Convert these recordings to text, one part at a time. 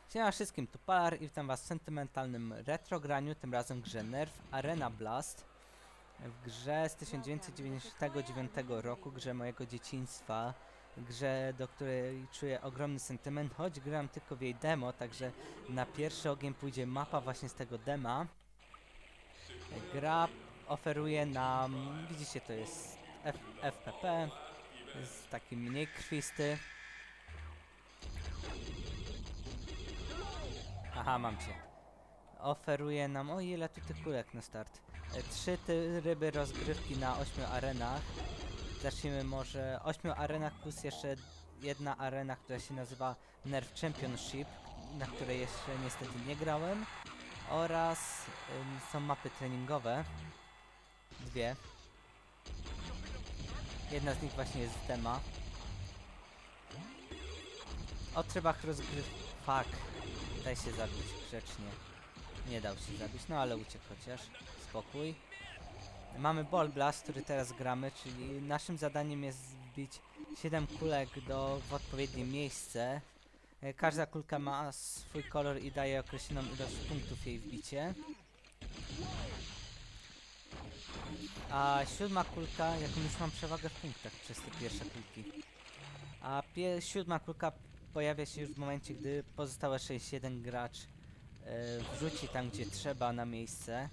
Siema wszystkim, tu Palar i witam was w sentymentalnym retrograniu, tym razem w grze Nerf Arena Blast. W grze z 1999 roku, grze mojego dzieciństwa, grze, do której czuję ogromny sentyment, choć gram tylko w jej demo, także na pierwszy ogień pójdzie mapa właśnie z tego dema. Gra oferuje nam, widzicie, to jest FPP, jest taki mniej krwisty. Aha, mam cię. Oferuje nam, o ile tu tych kulek na start. 3 tryby rozgrywki na 8 arenach. Zacznijmy może 8 arenach plus jeszcze jedna arena, która się nazywa Nerf Championship, na której jeszcze niestety nie grałem. Oraz są mapy treningowe. Dwie. Jedna z nich właśnie jest dema. O trybach rozgrywki. Fuck. Daj się zabić grzecznie. Nie dał się zabić, no ale uciekł chociaż. Spokój. Mamy Ball Blast, który teraz gramy, czyli naszym zadaniem jest wbić 7 kulek w odpowiednie miejsce. Każda kulka ma swój kolor i daje określoną ilość punktów jej wbicie. A 7 kulka, jaką już mam przewagę w punktach przez te pierwsze kulki. A 7 kulka pojawia się już w momencie, gdy pozostałe 61 gracz wrzuci tam, gdzie trzeba, na miejsce.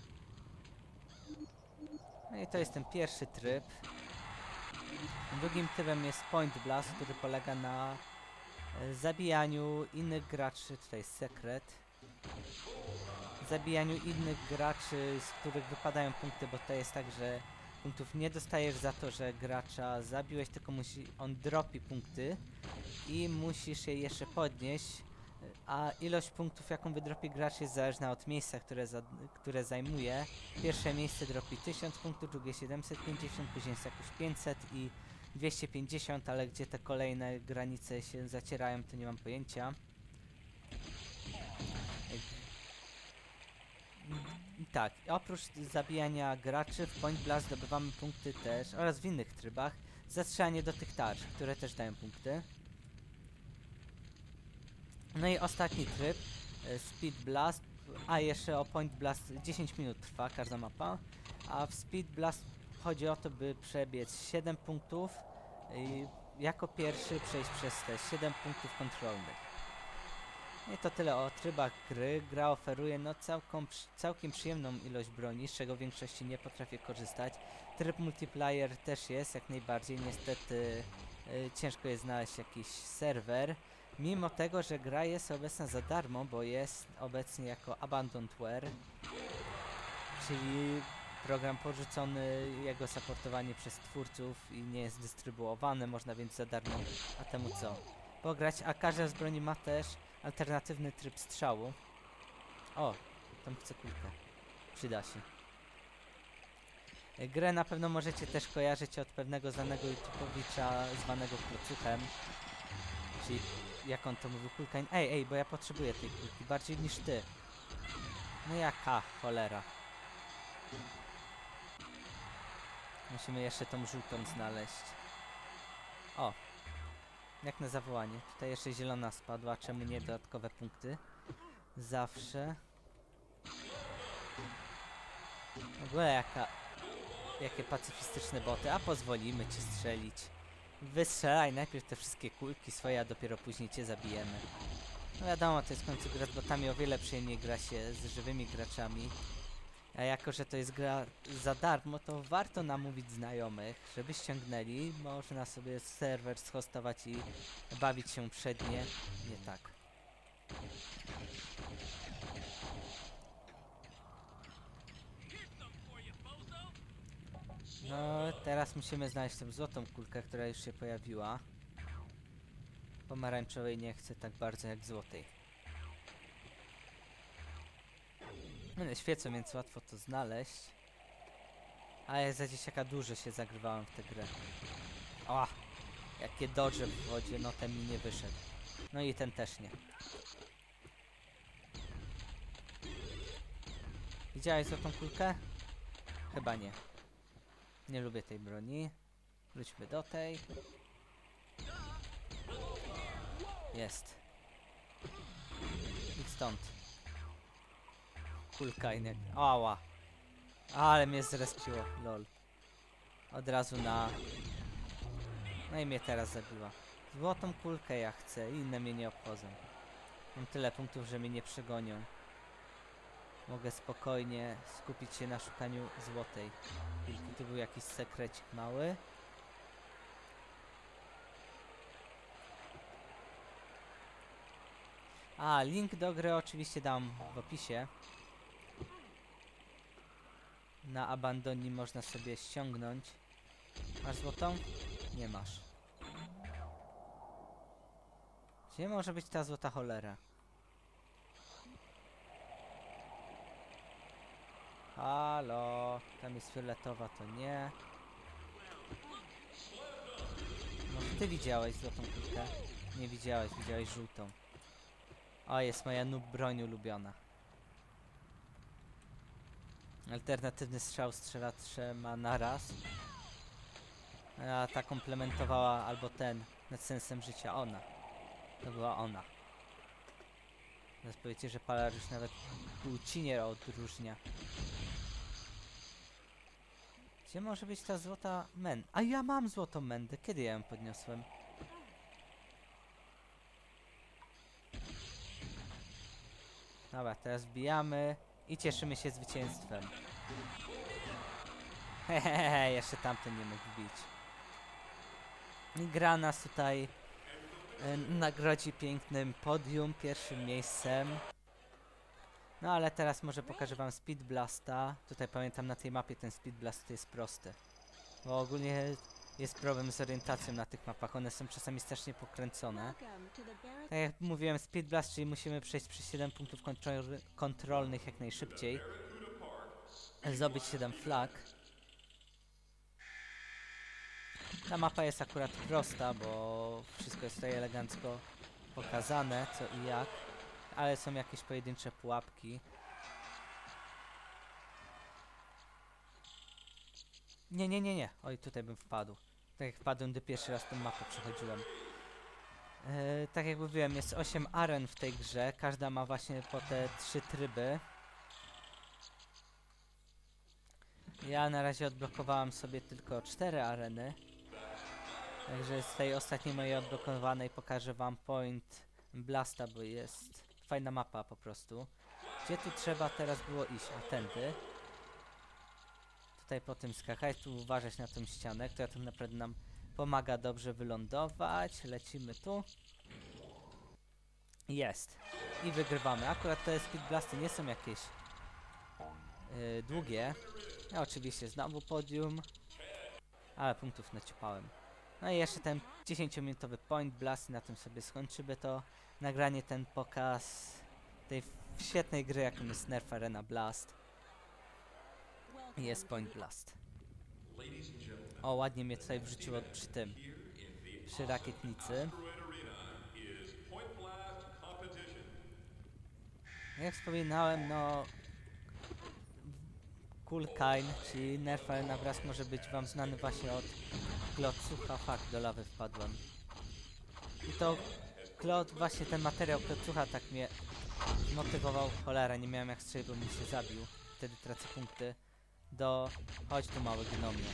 No i to jest ten pierwszy tryb. Drugim trybem jest Point Blast, który polega na zabijaniu innych graczy, tutaj jest sekret. Zabijaniu innych graczy, z których wypadają punkty, bo to jest tak, że punktów nie dostajesz za to, że gracza zabiłeś, tylko on dropi punkty i musisz je jeszcze podnieść. A ilość punktów, jaką wydropi gracz, jest zależna od miejsca, które zajmuje. Pierwsze miejsce dropi 1000 punktów, drugie 750, później jest jakoś 500 i 250, ale gdzie te kolejne granice się zacierają, to nie mam pojęcia. Tak, oprócz zabijania graczy w Point Blast zdobywamy punkty też, oraz w innych trybach, za strzelanie do tych tarcz, które też dają punkty. No i ostatni tryb, Speed Blast, a jeszcze o Point Blast 10 minut trwa każda mapa, a w Speed Blast chodzi o to, by przebiec 7 punktów i jako pierwszy przejść przez te 7 punktów kontrolnych. I to tyle o trybach gry. Gra oferuje całkiem przyjemną ilość broni, z czego w większości nie potrafię korzystać. Tryb multiplayer też jest, jak najbardziej, niestety ciężko jest znaleźć jakiś serwer. Mimo tego, że gra jest obecna za darmo, bo jest obecnie jako Abandonware, czyli program porzucony, jego supportowanie przez twórców i nie jest dystrybuowane, można więc za darmo, a temu co? Pograć, a każda z broni ma też alternatywny tryb strzału. O, tam chcę kulkę. Przyda się. Grę na pewno możecie też kojarzyć od pewnego znanego YouTube'owicza zwanego Klocuchem. Czyli jak on to mówił, kulka... Ej, bo ja potrzebuję tej kulki bardziej niż ty. No jaka cholera. Musimy jeszcze tą żółtą znaleźć. O. Jak na zawołanie. Tutaj jeszcze zielona spadła, czemu nie dodatkowe punkty? Zawsze. W ogóle jakie pacyfistyczne boty, a pozwolimy ci strzelić. Wystrzelaj najpierw te wszystkie kulki swoje, a dopiero później cię zabijemy. No wiadomo, to jest w końcu gra z botami, o wiele przyjemniej gra się z żywymi graczami. A jako, że to jest gra za darmo, to warto namówić znajomych, żeby ściągnęli. Można sobie serwer schostować i bawić się przednie. Nie tak. No, teraz musimy znaleźć tę złotą kulkę, która już się pojawiła. Pomarańczowej nie chcę tak bardzo jak złotej. One świecą, więc łatwo to znaleźć. Ale za dzieciaka dużo się zagrywałem w tę grę. O! Jakie dodże w wodzie, no ten mi nie wyszedł. No i ten też nie. Widziałeś złotą kulkę? Chyba nie. Nie lubię tej broni. Wróćmy do tej. Jest. stąd. Kulka i ała. Ale mnie zrespiło, lol. Od razu na... No i mnie teraz zabiła. Złotą kulkę ja chcę, inne mnie nie obchodzą. Mam tyle punktów, że mnie nie przegonią. Mogę spokojnie skupić się na szukaniu złotej kulki. Tu był jakiś sekrecik mały. A, link do gry oczywiście dam w opisie. Na Abandonii można sobie ściągnąć. Masz złotą? Nie masz. Gdzie może być ta złota cholera? Halo, tam jest fioletowa, to nie. Może ty widziałeś złotą kulkę? Nie widziałeś, widziałeś żółtą. O, jest moja noob broń ulubiona. Alternatywny strzał strzela 3 na raz. A ta komplementowała albo ten nad sensem życia. Ona. To była ona. Teraz powiecie, że Polaris nawet płci nie odróżnia. Gdzie może być ta złota men? A ja mam złotą mędę. Kiedy ja ją podniosłem? Dobra, teraz wbijamy i cieszymy się zwycięstwem. Hehehe, jeszcze tamten nie mógł wbić. I gra nas tutaj nagrodzi pięknym podium, pierwszym miejscem. No ale teraz może pokażę wam Speed Blasta. Tutaj pamiętam, na tej mapie ten Speed Blast jest prosty. Bo ogólnie jest problem z orientacją na tych mapach. One są czasami strasznie pokręcone. Tak jak mówiłem, Speed Blast, czyli musimy przejść przez 7 punktów kontrolnych jak najszybciej. Zdobyć 7 flag. Ta mapa jest akurat prosta, bo wszystko jest tutaj elegancko pokazane, co i jak. Ale są jakieś pojedyncze pułapki. Nie. Oj, tutaj bym wpadł. Tak jak wpadłem, gdy pierwszy raz tą mapę przechodziłem. Tak jak mówiłem, jest 8 aren w tej grze. Każda ma właśnie po te 3 tryby. Ja na razie odblokowałem sobie tylko 4 areny. Także z tej ostatniej mojej odblokowanej pokażę wam Point Blasta, bo jest fajna mapa po prostu. Gdzie tu trzeba teraz było iść? A tędy. Tutaj po tym skakać, tu uważać na tą ścianę, która tak naprawdę nam pomaga dobrze wylądować. Lecimy tu. Jest. I wygrywamy. Akurat te Speed Blasty nie są jakieś długie. Ja oczywiście znowu podium. Ale punktów naciupałem. No i jeszcze ten 10-minutowy Point Blast. Na tym sobie skończymy to nagranie, ten pokaz tej świetnej gry, jaką jest Nerf Arena Blast. I jest Point Blast. O, ładnie mnie tutaj wrzuciło przy tym. Przy rakietnicy. Jak wspominałem, no... Kulkain, czyli Nerf Arena Blast może być wam znany właśnie od klocucha. Fuck, do lawy wpadłem. I to właśnie ten materiał klocucha tak mnie zmotywował. Cholera, nie miałem jak strzelić, bo mi się zabił. Wtedy tracę punkty. Chodź tu, mały gnomie.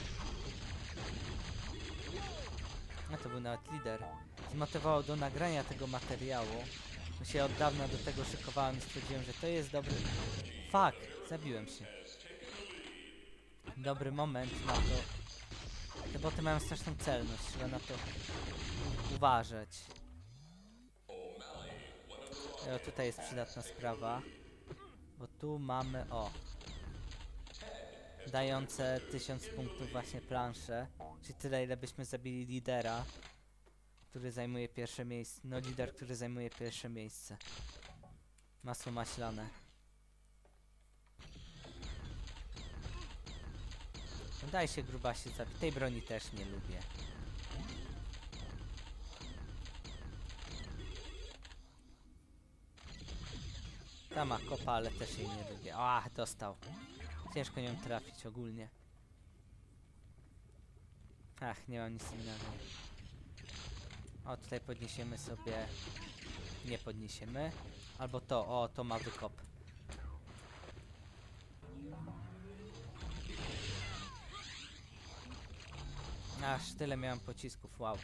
A to był nawet lider. Zmotywował do nagrania tego materiału. Bo się od dawna do tego szykowałem i stwierdziłem, że to jest dobry... Fuck! Zabiłem się. Dobry moment na to. Te boty mają straszną celność, trzeba na to uważać. O, tutaj jest przydatna sprawa. Bo tu mamy, dające 1000 punktów właśnie plansze. Czyli tyle, ile byśmy zabili lidera, który zajmuje pierwsze miejsce. No, lider, który zajmuje pierwsze miejsce. Masło maślane. No daj się, grubasie, zabić. Tej broni też nie lubię. Ta ma kopa, ale też jej nie lubię. Ach, dostał. Ciężko nią trafić ogólnie. Ach, nie mam nic innego. O, tutaj podniesiemy sobie nie podniesiemy. Albo to, o, to ma wykop. Aż tyle miałem pocisków, wow.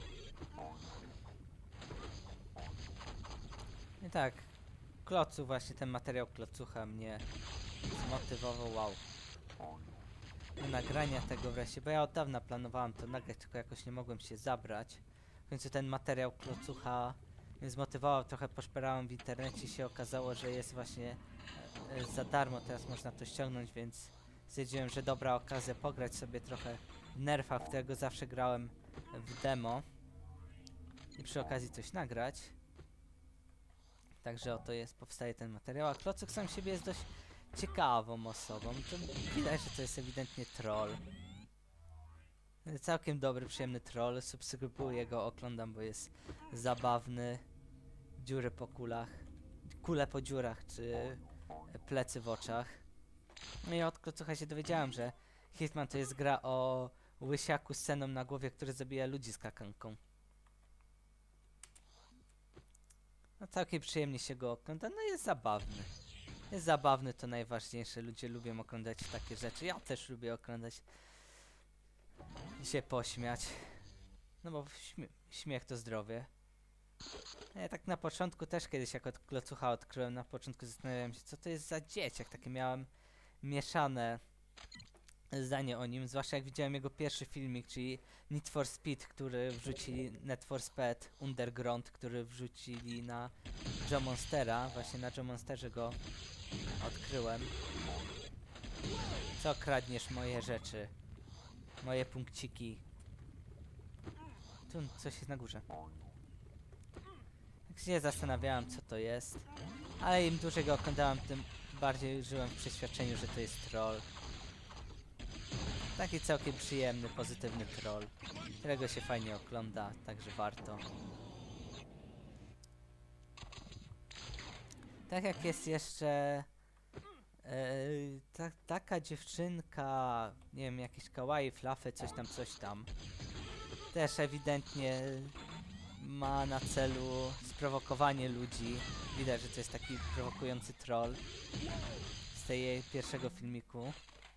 I tak, klocu właśnie, ten materiał klocucha mnie zmotywował, wow. Do nagrania tego wreszcie, bo ja od dawna planowałem to nagrać, tylko jakoś nie mogłem się zabrać. W końcu ten materiał klocucha mnie zmotywował, trochę poszperałem w internecie i się okazało, że jest właśnie za darmo, teraz można to ściągnąć, więc stwierdziłem, że dobra okazja pograć sobie trochę w Nerfa, w którego zawsze grałem w demo i przy okazji coś nagrać. Także oto jest, powstaje ten materiał, a Klocuch sam siebie jest dość ciekawą osobą. To widać, że to jest ewidentnie troll. Całkiem dobry, przyjemny troll. Subskrybuję go, oglądam, bo jest zabawny. Dziury po kulach, kule po dziurach, czy plecy w oczach. No i od Klocucha się dowiedziałem, że Hitman to jest gra o łysiaku z sceną na głowie, który zabija ludzi skakanką. No całkiem przyjemnie się go ogląda, no jest zabawny. Jest zabawny, to najważniejsze, ludzie lubią oglądać takie rzeczy, ja też lubię oglądać i się pośmiać. No bo śmiech to zdrowie. Ja tak na początku też kiedyś jak od Klocucha odkryłem, na początku zastanawiałem się, co to jest za dzieciak, takie miałem mieszane zdanie o nim, zwłaszcza jak widziałem jego pierwszy filmik, czyli Need for Speed, który wrzucili, Need for Speed Underground, który wrzucili na Joe Monstera, właśnie na Joe Monsterze go odkryłem. Co kradniesz moje rzeczy? Moje punkciki. Tu coś jest na górze. Tak się zastanawiałem, co to jest, ale im dłużej go oglądałem, tym bardziej żyłem w przeświadczeniu, że to jest troll. Taki całkiem przyjemny, pozytywny troll, którego się fajnie ogląda, także warto. Tak jak jest jeszcze taka dziewczynka, nie wiem, jakieś kawaii, flafy, coś tam. Też ewidentnie ma na celu sprowokowanie ludzi. Widać, że to jest taki prowokujący troll z tej jej pierwszego filmiku.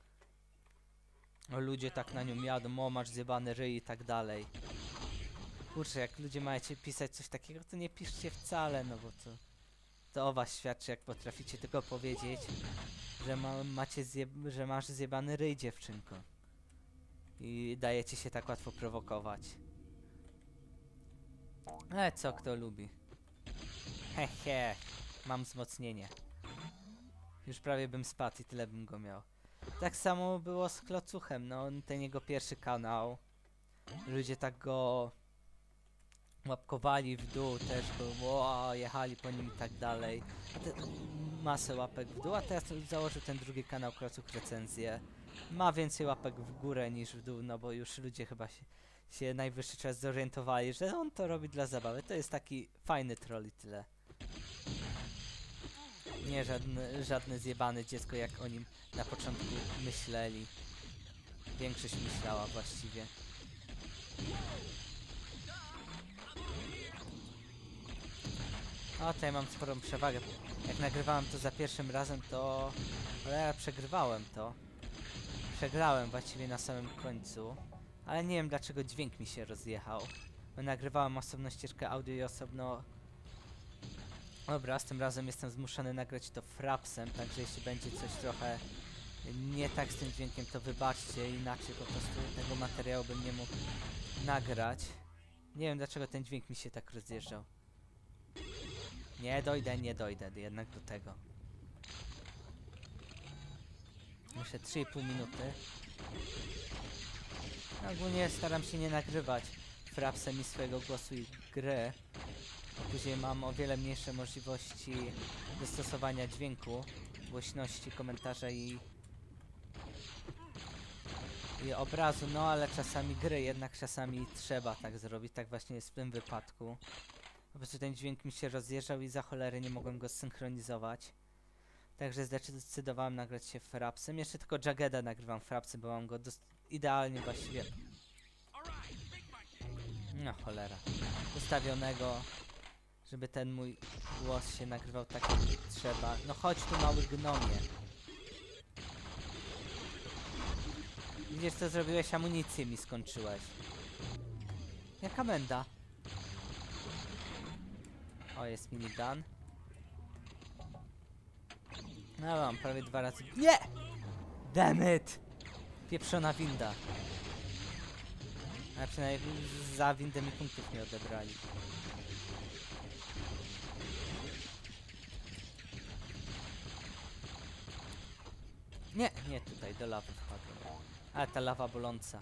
O, ludzie tak na nią jadą, o masz zjebany ryj i tak dalej. Kurczę, jak ludzie macie pisać coś takiego, to nie piszcie wcale, no bo to o was świadczy, jak potraficie tylko powiedzieć, że że masz zjebany ryj, dziewczynko. I dajecie się tak łatwo prowokować. Ale co kto lubi? Hehe, mam wzmocnienie. Już prawie bym spadł i tyle bym go miał. Tak samo było z Klocuchem, no ten jego pierwszy kanał. Ludzie tak go łapkowali w dół, też go jechali po nim i tak dalej. Masę łapek w dół, a teraz założył ten drugi kanał Klocuch Recenzje. Ma więcej łapek w górę niż w dół, no bo już ludzie chyba się najwyższy czas zorientowali, że on to robi dla zabawy. To jest taki fajny troll i tyle. Nie żadne zjebane dziecko, jak o nim na początku myśleli. Większość myślała właściwie. O, tutaj mam sporą przewagę. Jak nagrywałem to za pierwszym razem, to... Ale ja przegrywałem to. Przegrałem właściwie na samym końcu. Ale nie wiem, dlaczego dźwięk mi się rozjechał. Bo nagrywałem osobno ścieżkę audio i osobno... Dobra, z tym razem jestem zmuszony nagrać to frapsem, także jeśli będzie coś trochę nie tak z tym dźwiękiem, to wybaczcie, inaczej po prostu tego materiału bym nie mógł nagrać. Nie wiem, dlaczego ten dźwięk mi się tak rozjeżdżał. Nie dojdę jednak do tego. Muszę 3,5 minuty. Ogólnie staram się nie nagrywać frapsem i swojego głosu i gry. Później mam o wiele mniejsze możliwości dostosowania dźwięku, głośności komentarza i obrazu, no ale czasami gry, jednak czasami trzeba tak zrobić, tak właśnie jest w tym wypadku. Po prostu ten dźwięk mi się rozjeżdżał i za cholerę nie mogłem go zsynchronizować. Także zdecydowałem nagrać się frapsem. Jeszcze tylko Jaggeda nagrywam frapsem, bo mam go idealnie właściwie... No cholera. Ustawionego, żeby ten mój głos się nagrywał tak jak trzeba. No chodź tu, mały gnomie. Widzisz co zrobiłeś? Amunicję mi skończyłeś. Jaka menda? O, jest minigun. No mam prawie 2 razy. Nie! Damn it! Pieprzona winda. A przynajmniej za windę mi punktów nie odebrali. Nie, nie tutaj, do lawy wpadłem. Ale ta lawa boląca.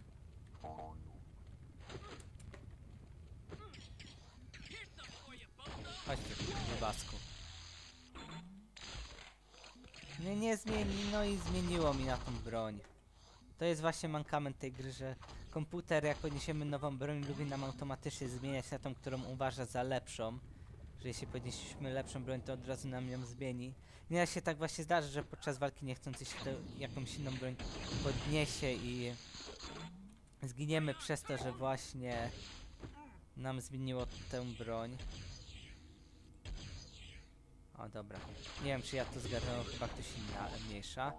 Chodź tu, niebasku. Nie zmieni, no i zmieniło mi na tą broń. To jest właśnie mankament tej gry, że komputer jak podniesiemy nową broń lubi nam automatycznie zmieniać na tą, którą uważa za lepszą. Że jeśli podnieśliśmy lepszą broń, to od razu nam ją zmieni. Nieraz się tak właśnie zdarzy, że podczas walki niechcący się jakąś inną broń podniesie i zginiemy przez to, że właśnie nam zmieniło tę broń. O dobra, nie wiem czy ja to zgarnąłem, chyba ktoś inny, ale mniejsza.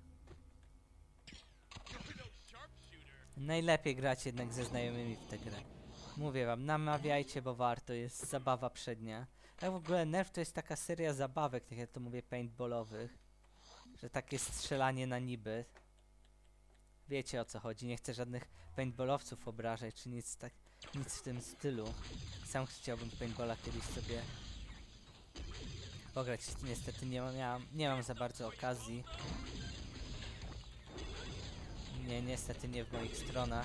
Najlepiej grać jednak ze znajomymi w tę grę. Mówię wam, namawiajcie, bo warto, jest zabawa przednia. Tak w ogóle Nerf to jest taka seria zabawek, tak jak to mówię, paintballowych. Że takie strzelanie na niby. Wiecie o co chodzi, nie chcę żadnych paintballowców obrażać, czy nic w tym stylu. Sam chciałbym paintballa kiedyś sobie pograć, niestety nie mam za bardzo okazji. Nie, niestety nie w moich stronach.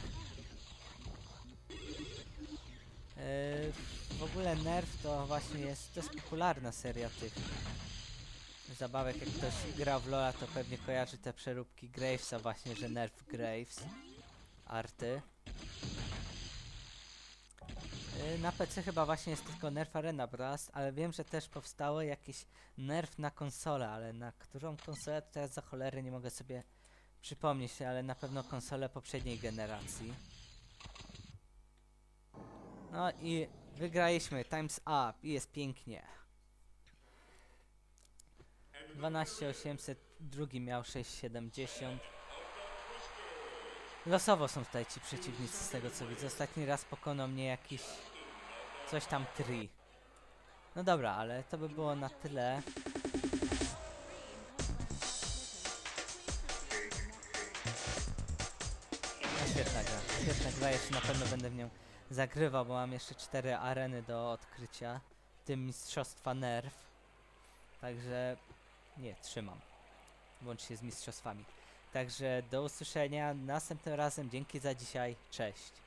W ogóle Nerf to właśnie to jest popularna seria tych zabawek. Jak ktoś gra w LoL'a, to pewnie kojarzy te przeróbki Gravesa właśnie, że Nerf Graves arty. Na PC chyba właśnie jest tylko Nerf Arena Blast, ale wiem, że też powstało jakieś Nerf na konsolę, ale na którą konsolę to teraz za cholerę nie mogę sobie przypomnieć, ale na pewno konsolę poprzedniej generacji. No i wygraliśmy, times up i jest pięknie. 12800, drugi miał 670. Losowo są tutaj ci przeciwnicy z tego co widzę. Ostatni raz pokonał mnie jakiś coś tam 3. No dobra, ale to by było na tyle. No świetna gra, jeszcze na pewno będę w nią zagrywał, bo mam jeszcze 4 areny do odkrycia, w tym mistrzostwa Nerf. Także nie, trzymam. Łącznie z mistrzostwami. Także do usłyszenia następnym razem. Dzięki za dzisiaj. Cześć.